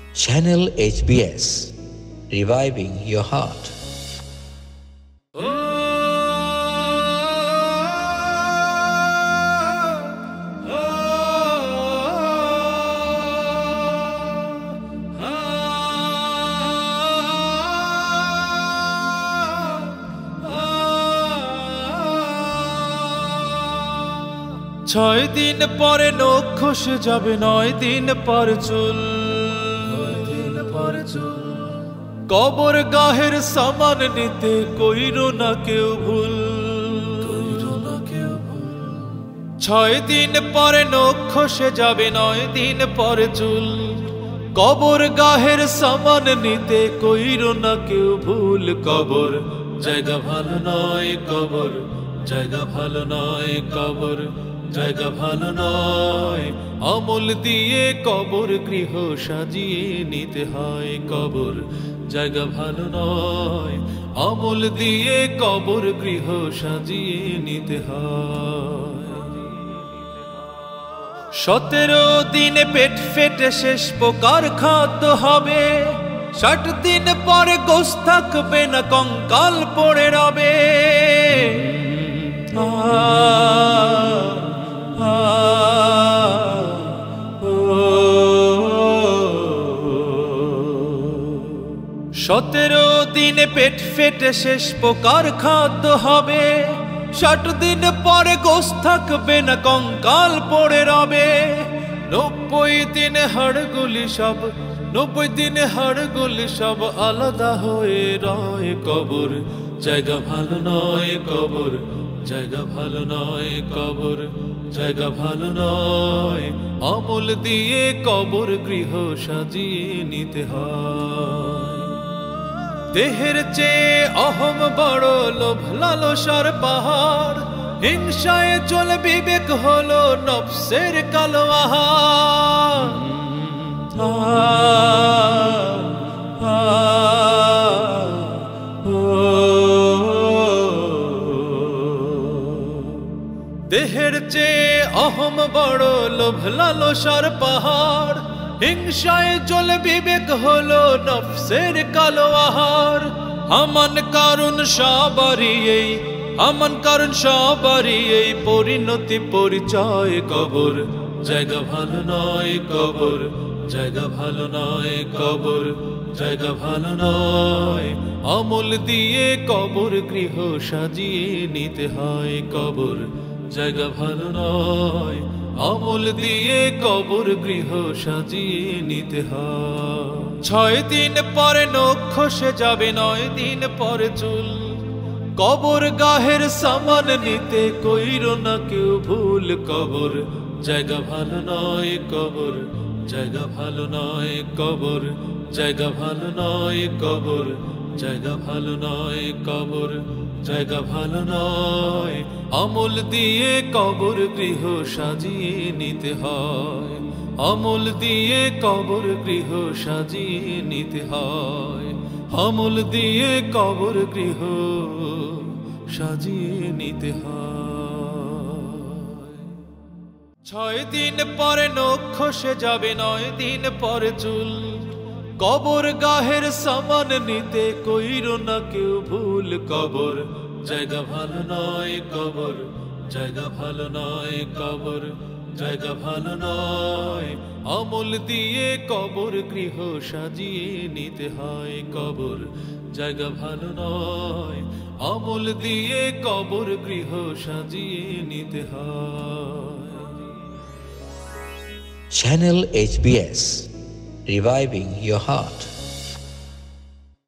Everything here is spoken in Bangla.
Channel HBS, reviving your heart. ছয় দিন পরে নখ খসে যাবে, 9 দিন পর চুল। কবর গাহের সামান নিতে কইরো না কেউ ভুল। 6 দিন পরে নখ খসে যাবে, 9 দিন পর চুল। কবর গাহের সামান নিতে কইরো না কেউ ভুল। কবর জায়গা ভালো নয়, কবর জায়গা ভালো নয়, কবর জায়গা ভালো নয়। আমল দিয়ে কবর গৃহ সাজিয়ে নিতে হয়। কবর জায়গা ভালো নয়, আমল দিয়ে কবর গৃহ সাজিয়ে নিতে হয়। 17 দিনে পেট ফেটে শেষ পোকার খাদ্য হবে। 60 দিন পরে গোশ থাকবে না, কঙ্কাল পড়ে রবে। 17 দিনে পেট ফেটে শেষ পোকার খাদ্য হবে। 60 দিন পরে গোশ থাকবে না, কঙ্কাল পড়ে রবে। 90 দিনে হাড়গুলি সব, 90 দিনে হাড়গুলি সব আলাদা হয়ে রয়। কবর জায়গা ভালো নয়, কবর জায়গা ভালো নয়, কবর জায়গা ভালো নয়। আমল দিয়ে কবর গৃহ সাজিয়ে নিতে হয়। দেহের চেয়ে অহম বড়, লোভ লালসার পাহাড়। হিংসায় চলে বিবেক হলো নফসের কালো আহার। দেহের চেয়ে অহম বড়, লোভ লালসার পাহাড়। হিংসায় চলে বিবেক হলো নফসের কালো আহার। আমান কারণ সবারই এই, আমান কারণ সবারই এই পরিণতি পরিচয়। কবর জায়গা ভালো নয়, কবর জায়গা ভালো নয়, কবর জায়গা ভালো নয়। আমল দিয়ে কবর গৃহ সাজিয়ে নিতে হয়। কবর জায়গা ভালো নয়, আমল দিয়ে কবর গৃহ সাজিয়ে নিতে হয়। 6 দিন পরে নখ খসে যাবে, 9 দিন পরে চুল। কবর গাহের সামান নিতে কইরো না কেউ ভুল। কবর জায়গা ভালো নয়, কবর জায়গা ভালো নয়, কবর জায়গা ভালো নয়, কবর জায়গা ভালো নয়, কবর জায়গা ভালো নয়। আমল দিয়ে কবর গৃহ সাজিয়ে নিতে হয়। আমল দিয়ে কবর গৃহ সাজিয়ে নিতে হয়। আমল দিয়ে কবর গৃহ সাজিয়ে নিতে হয়। 6 দিন পরে নখ খসে যাবে, 9 দিন পরে চুল। কবর গাহের সামান নিতে কইরো না কেউ ভুল। কবর জায়গা ভালো নয়, কবর জায়গা ভালো নয়, কবর জায়গা ভালো নয়। আমল দিয়ে কবর গৃহ সাজিয়ে নিতে হয়। কবর জায়গা ভালো নয়, আমল দিয়ে কবর গৃহ সাজিয়ে নিতে হয়। Channel HBS, reviving your heart.